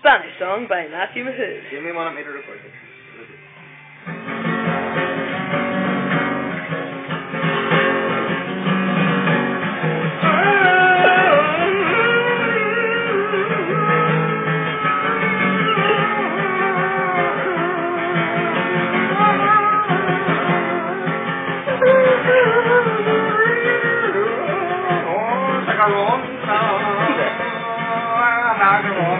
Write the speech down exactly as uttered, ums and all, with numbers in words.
Spanish song by Matthew Mahood. Give me one of me to record it. Come on.